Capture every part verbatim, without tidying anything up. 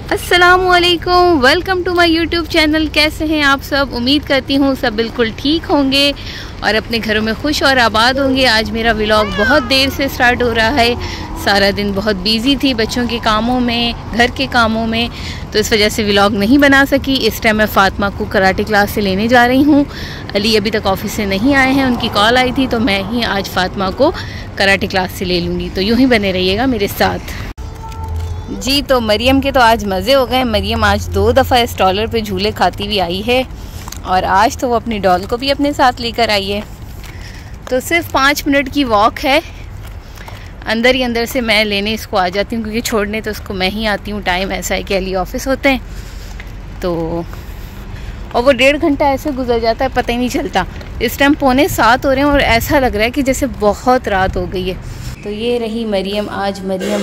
अस्सलामुअलैकुम, welcome to my YouTube channel. कैसे हैं आप सब? उम्मीद करती हूँ सब बिल्कुल ठीक होंगे और अपने घरों में खुश और आबाद होंगे। आज मेरा व्लॉग बहुत देर से स्टार्ट हो रहा है। सारा दिन बहुत बिजी थी बच्चों के कामों में, घर के कामों में, तो इस वजह से व्लॉग नहीं बना सकी। इस टाइम मैं फ़ातिमा को कराटे क्लास से लेने जा रही हूँ। अली अभी तक ऑफिस से नहीं आए हैं, उनकी कॉल आई थी, तो मैं ही आज फ़ातिमा को कराटे क्लास से ले लूँगी। तो यूँ ही बने रहिएगा मेरे साथ जी। तो मरियम के तो आज मज़े हो गए। मरियम आज दो दफ़ा स्टॉलर पे झूले खाती हुई आई है और आज तो वो अपनी डॉल को भी अपने साथ लेकर आई है। तो सिर्फ पाँच मिनट की वॉक है। अंदर ही अंदर से मैं लेने इसको आ जाती हूँ, क्योंकि छोड़ने तो इसको मैं ही आती हूँ। टाइम ऐसा है कि अली ऑफिस होते हैं, तो और वो डेढ़ घंटा ऐसे गुजर जाता है, पता ही नहीं चलता। इस टाइम पौने सात हो रहे हैं और ऐसा लग रहा है कि जैसे बहुत रात हो गई है। तो ये रही मरियम। आज मरियम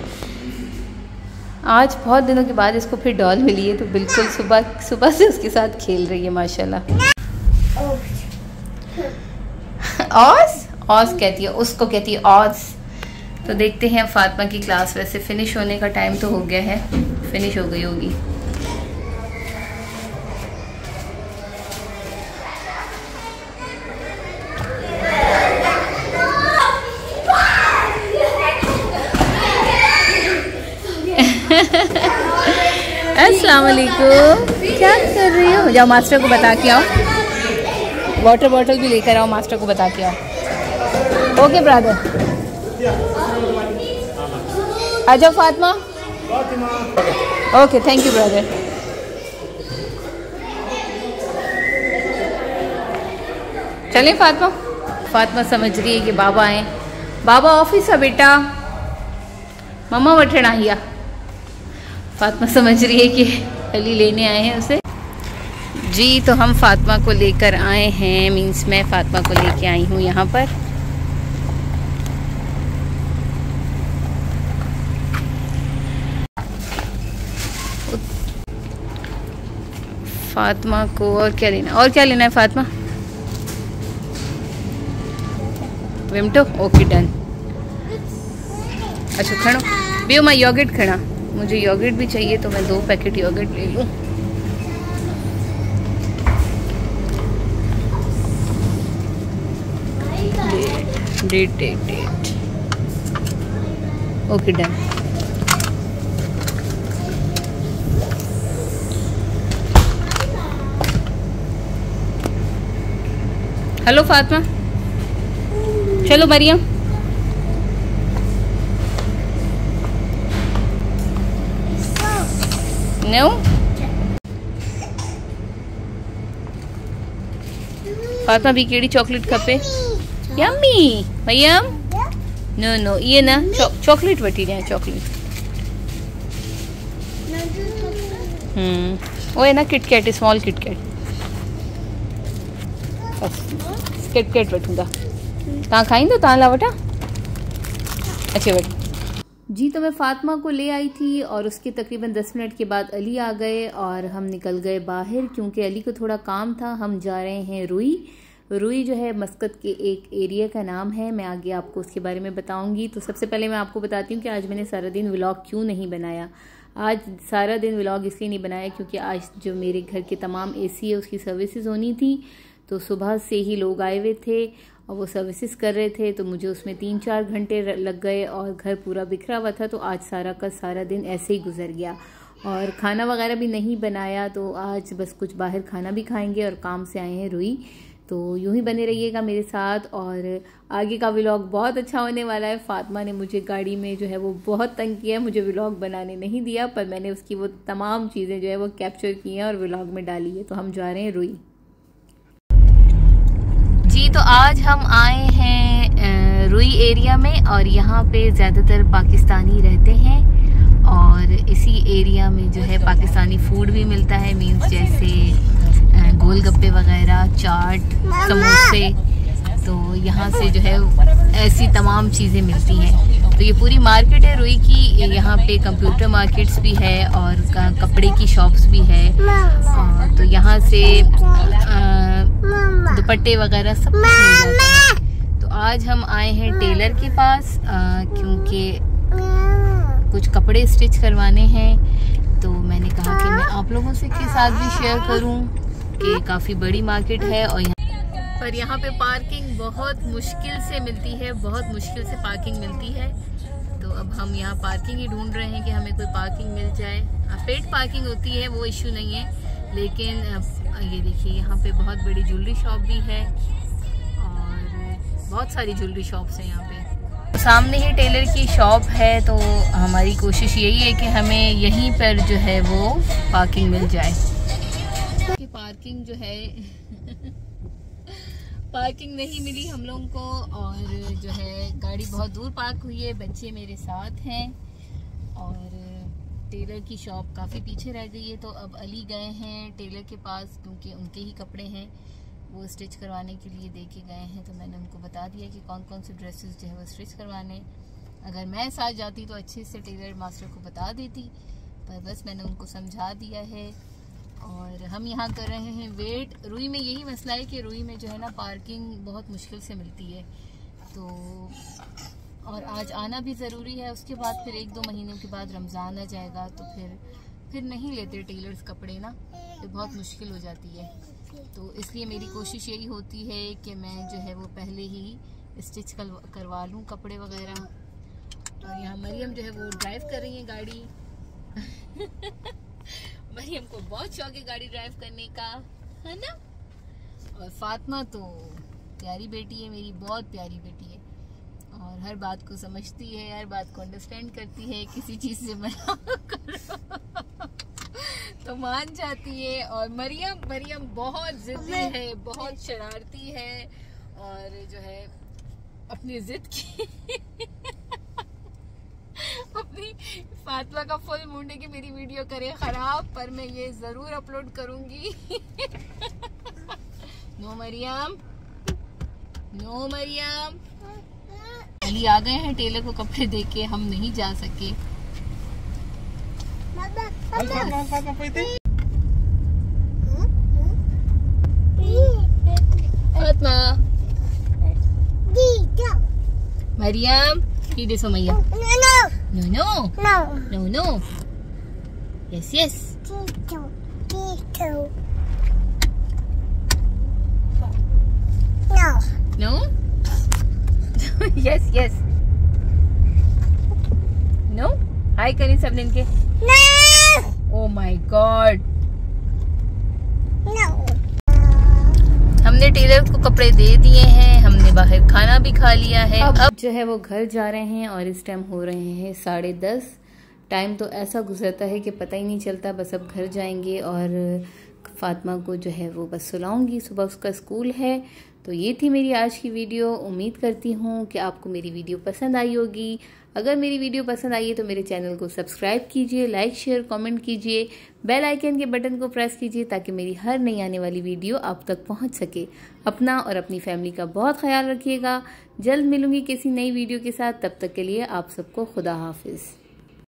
आज बहुत दिनों के बाद इसको फिर डॉल मिली है, तो बिल्कुल सुबह सुबह से उसके साथ खेल रही है माशाल्लाह। ऑस ऑस कहती है, उसको कहती है ऑस। तो देखते हैं फ़ातिमा की क्लास। वैसे फ़िनिश होने का टाइम तो हो गया है, फिनिश हो गई होगी। अस्सलाम वालेकुम, क्या कर रही हो? जाओ मास्टर को बता के आओ, वाटर बॉटल भी लेकर आओ, मास्टर को बता के आओ। ओके ब्रदर, आ जाओ Fatima. Okay, thank you brother. चलिए फ़ातिमा। फ़ातिमा समझ रही है कि बाबा आए। बाबा ऑफिस है बेटा, मम्मा वठण आइया। फ़ातिमा समझ रही है कि अली लेने आए हैं उसे जी। तो हम फ़ातिमा को लेकर आए हैं, मीन्स मैं फ़ातिमा को लेके आई हूँ यहाँ पर। फ़ातिमा को और क्या लेना और क्या लेना है फ़ातिमा? विमटो, okay done. अच्छा खड़ो बियो, मैं योगर्ट खड़ा, मुझे योगर्ट भी चाहिए, तो मैं दो पैकेट योगर्ट ले लूँ। Date date date okay done. Hello Fatima, चलो मरियम। नो फ़ातिमा भी केड़ी चॉकलेट खपे? यम्मी मरियम। नो नो ये ना चॉकलेट वठी रहे चॉकलेट। हम्म वो है ना किटकैट, स्मॉल किटकैट। किटकैट वठूंगा, तव्हां खाईंदो? तव्हां लाइ वठां? अच्छा वठ जी। तो मैं फ़ातिमा को ले आई थी और उसके तकरीबन दस मिनट के बाद अली आ गए और हम निकल गए बाहर, क्योंकि अली को थोड़ा काम था। हम जा रहे हैं रुई। रुई जो है मस्कत के एक एरिया का नाम है, मैं आगे आपको उसके बारे में बताऊंगी। तो सबसे पहले मैं आपको बताती हूँ कि आज मैंने सारा दिन व्लॉग क्यों नहीं बनाया। आज सारा दिन व्लॉग इसलिए नहीं बनाया क्योंकि आज जो मेरे घर के तमाम एसी है उसकी सर्विसेज होनी थी। तो सुबह से ही लोग आए हुए थे और वो सर्विसेज कर रहे थे, तो मुझे उसमें तीन चार घंटे लग गए और घर पूरा बिखरा हुआ था। तो आज सारा का सारा दिन ऐसे ही गुजर गया और खाना वगैरह भी नहीं बनाया। तो आज बस कुछ बाहर खाना भी खाएंगे और काम से आए हैं रुई। तो यूं ही बने रहिएगा मेरे साथ और आगे का व्लॉग बहुत अच्छा होने वाला है। फ़ातिमा ने मुझे गाड़ी में जो है वो बहुत तंग किया, मुझे व्लॉग बनाने नहीं दिया, पर मैंने उसकी वो तमाम चीज़ें जो है वो कैप्चर की हैं और व्लॉग में डाली है। तो हम जा रहे हैं रुई जी। तो आज हम आए हैं रुई एरिया में और यहाँ पे ज़्यादातर पाकिस्तानी रहते हैं और इसी एरिया में जो है पाकिस्तानी फूड भी मिलता है, मीन्स जैसे गोलगप्पे वगैरह, चाट, समोसे। तो यहाँ से जो है ऐसी तमाम चीज़ें मिलती हैं। तो ये पूरी मार्केट है रुई की। यहाँ पे कंप्यूटर मार्केट्स भी है और कपड़े की शॉप्स भी है। और तो यहाँ से दुपट्टे वगैरह सब कुछ मिल जाता है। तो आज हम आए हैं टेलर के पास, क्योंकि कुछ कपड़े स्टिच करवाने हैं। तो के साथ भी शेयर करूं कि काफ़ी बड़ी मार्केट है और यहाँ पर यहाँ पे पार्किंग बहुत मुश्किल से मिलती है, बहुत मुश्किल से पार्किंग मिलती है। तो अब हम यहाँ पार्किंग ही ढूंढ रहे हैं कि हमें कोई पार्किंग मिल जाए। पेड पार्किंग होती है, वो इशू नहीं है, लेकिन ये देखिए यहाँ पे बहुत बड़ी ज्वेलरी शॉप भी है और बहुत सारी ज्वेलरी शॉप्स हैं यहाँ पे। तो सामने ही टेलर की शॉप है, तो हमारी कोशिश यही है कि हमें यहीं पर जो है वो पार्किंग मिल जाए। कि पार्किंग जो है पार्किंग नहीं मिली हम लोगों को और जो है गाड़ी बहुत दूर पार्क हुई है। बच्चे मेरे साथ हैं और टेलर की शॉप काफ़ी पीछे रह गई है। तो अब अली गए हैं टेलर के पास, क्योंकि उनके ही कपड़े हैं, वो स्टिच करवाने के लिए दे के गए हैं। तो मैंने उनको बता दिया कि कौन कौन से ड्रेसेस जो है वो स्टिच करवाने। अगर मैं साथ जाती तो अच्छे से टेलर मास्टर को बता देती, पर बस मैंने उनको समझा दिया है। और हम यहाँ कर रहे हैं वेट। रुई में यही मसला है कि रुई में जो है ना पार्किंग बहुत मुश्किल से मिलती है, तो और आज आना भी ज़रूरी है। उसके बाद फिर एक दो महीने के बाद रमज़ान आ जाएगा, तो फिर फिर नहीं लेते टेलर्स कपड़े ना, तो बहुत मुश्किल हो जाती है। तो इसलिए मेरी कोशिश यही होती है कि मैं जो है वो पहले ही स्टिच करवा लूँ कपड़े वगैरह। और यहाँ मरियम जो है वो ड्राइव कर रही है गाड़ी मरियम को बहुत शौक है गाड़ी ड्राइव करने का, है ना। और फातिमा तो प्यारी बेटी है मेरी, बहुत प्यारी बेटी है और हर बात को समझती है, हर बात को अंडरस्टैंड करती है। किसी चीज़ से मना करो तो मान जाती है। और मरियम मरियम बहुत जिद्दी है, बहुत शरारती है और जो है अपनी जिद की अपनी फातिमा का फुल मूड है कि मेरी वीडियो करे खराब, पर मैं ये जरूर अपलोड करूंगी नो मरियम, नो मरियम। अली आ गए हैं टेलर को कपड़े दे के, हम नहीं जा सके। फातिमा, मरियम, ये दे Sumaiya. No, no. No. No, no. Yes, yes. Tito. Tito. No. No? Yes, yes. No? Hi करें सब दिन के? No. Oh my God. No. हमने टेलर को कपड़े दे दिए हैं, हमने बाहर खाना भी खा लिया है। अब, अब जो है वो घर जा रहे हैं और इस टाइम हो रहे हैं साढ़े दस। टाइम तो ऐसा गुजरता है कि पता ही नहीं चलता। बस अब घर जाएंगे और फातिमा को जो है वो बस सुलाऊंगी, सुबह उसका स्कूल है। तो ये थी मेरी आज की वीडियो। उम्मीद करती हूँ कि आपको मेरी वीडियो पसंद आई होगी। अगर मेरी वीडियो पसंद आई है तो मेरे चैनल को सब्सक्राइब कीजिए, लाइक शेयर कमेंट कीजिए, बेल आइकन के बटन को प्रेस कीजिए ताकि मेरी हर नई आने वाली वीडियो आप तक पहुंच सके। अपना और अपनी फैमिली का बहुत ख्याल रखिएगा। जल्द मिलूंगी किसी नई वीडियो के साथ, तब तक के लिए आप सबको खुदा हाफिज़।